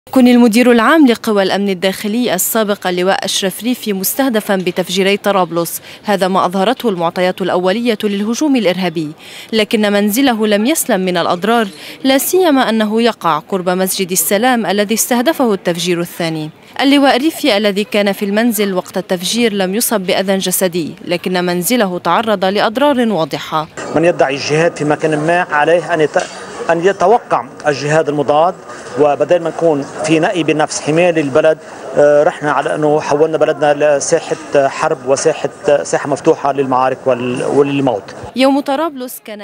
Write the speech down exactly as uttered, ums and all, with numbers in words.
يكون المدير العام لقوى الأمن الداخلي السابق اللواء أشرف ريفي مستهدفا بتفجيري طرابلس، هذا ما أظهرته المعطيات الأولية للهجوم الإرهابي، لكن منزله لم يسلم من الأضرار، لا سيما أنه يقع قرب مسجد السلام الذي استهدفه التفجير الثاني. اللواء ريفي الذي كان في المنزل وقت التفجير لم يصب بأذى جسدي، لكن منزله تعرض لأضرار واضحة. من يدعي الجهاد في مكان ما عليه أن أن يتوقع الجهاد المضاد، وبدل ما نكون في نقي بنفس حماية للبلد رحنا على أنه حولنا بلدنا لساحة حرب وساحة ساحة مفتوحة للمعارك وللموت. يوم طرابلس كان